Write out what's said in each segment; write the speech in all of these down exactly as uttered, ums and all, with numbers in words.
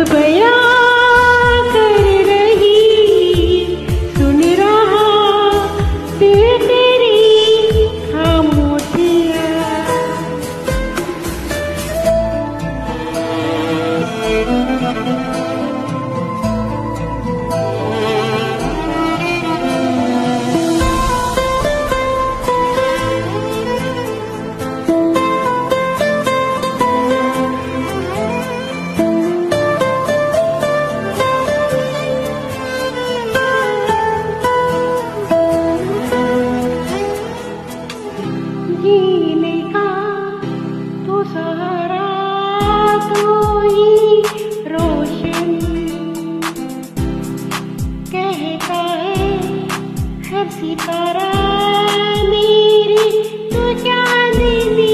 बयां कर रही, सुन रहा दिल तेरी खामोशियाँ। जीने का तो सहारा कोई रोशन कहता है, हर सितारा मेरी तो चांदनी।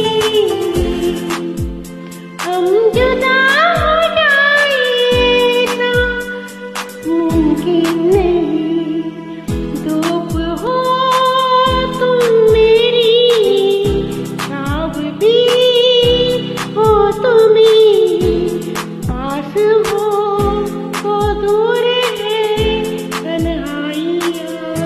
हम जुदा हो जाए ऐसा मुमकिन नहीं, धूप हो तुम मेरी, ख्वाब भी हो तुम्ही, पास हो तो दूर है तन्हाइयाँ।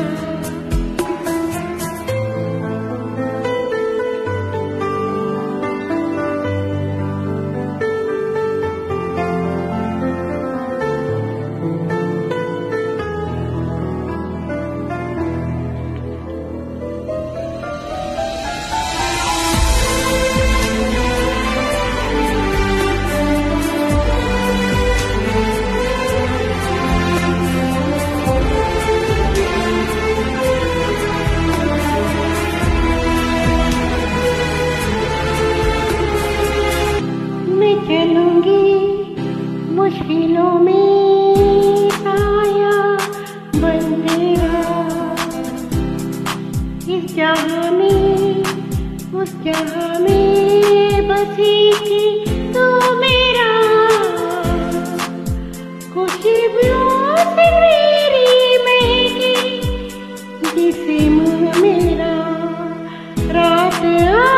मैं चलूंगी मुश्किलों में साया बन तेरा, इस जहाँ में उस जहाँ में बसेगी तू मेरा। खुशबुओं से मेरी महकी जिस्म मेरा, रात